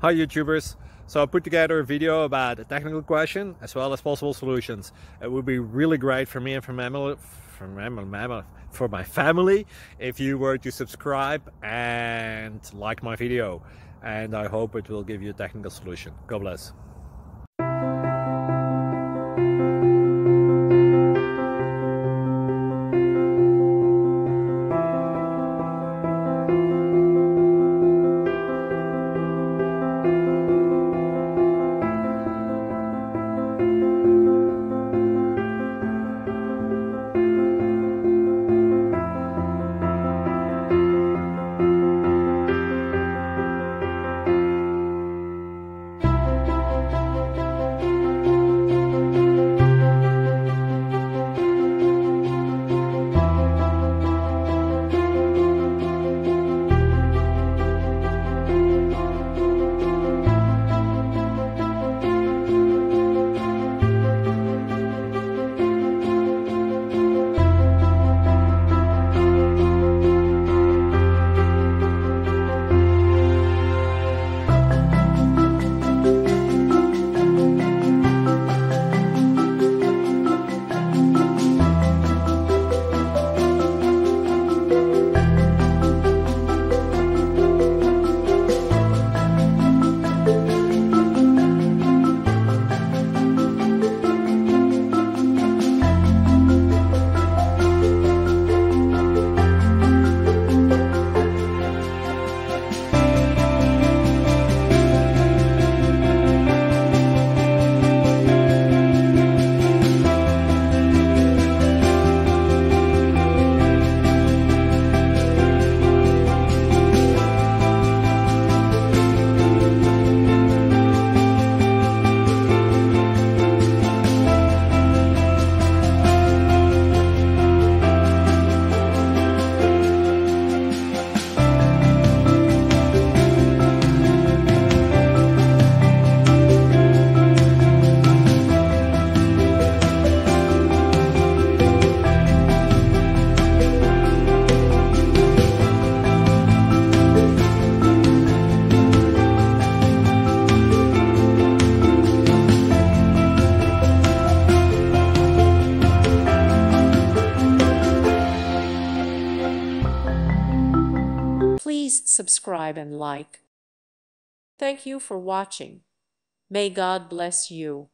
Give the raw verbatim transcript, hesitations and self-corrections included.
Hi YouTubers! So I put together a video about a technical question as well as possible solutions. It would be really great for me and for, mammal, for, mammal, for my family if you were to subscribe and like my video. And I hope it will give you a technical solution. God bless. Please subscribe and like. Thank you for watching. May God bless you.